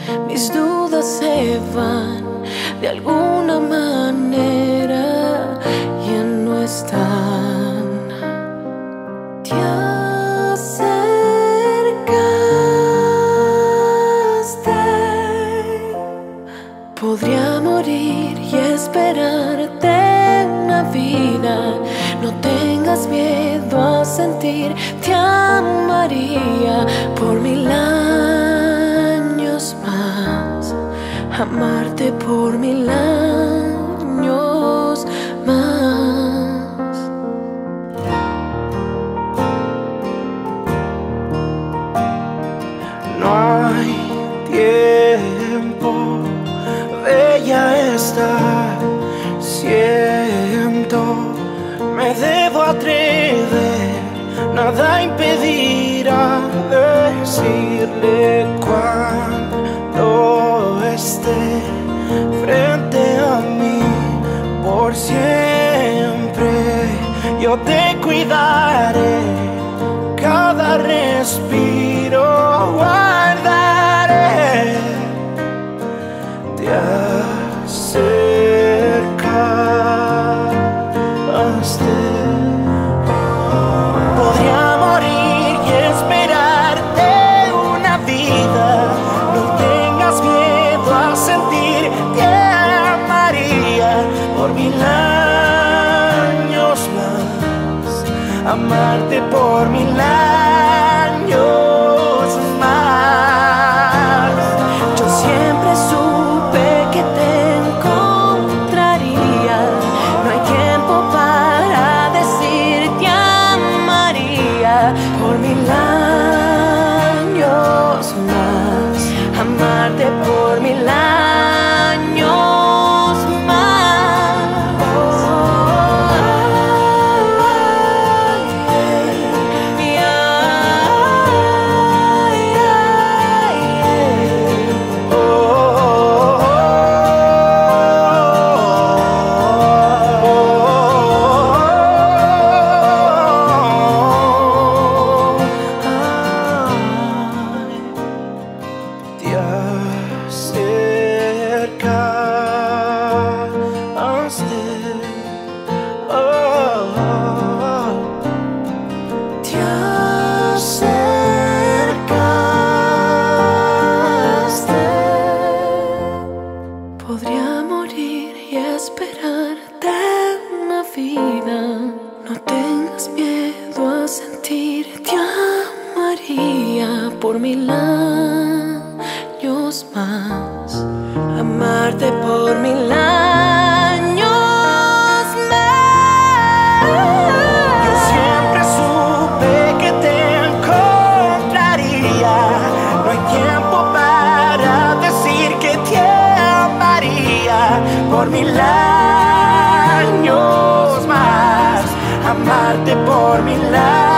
mis dudas se van de alguna manera, ya no están. Te acercaste. Podría morir y esperarte una vida. No tengas miedo a sentir, te amaría por 1000 años más, amarte por 1000 años más. No hay tiempo, bella está, siento. Me debo atrever, nada impedirá decirle cuando esté frente a mí. Por siempre yo te cuidaré, cada respiro guardaré. Te acercaste. Podría morir y esperarte una vida. No tengas miedo a sentir, te amaría por 1000 años más, amarte por 1000 años más. Yo siempre supe que te encontraría. No hay tiempo para decir te amaría por 1000 años más, amarte por 1000 años más. Te acercaste, Te acercaste. Podría morir y esperarte una vida. No tengas miedo a sentir, te amaría por 1000 años más, amarte por 1000 años más. yo siempre supe que te encontraría. No hay tiempo para decir que te amaría por 1000 años más, amarte por 1000 años.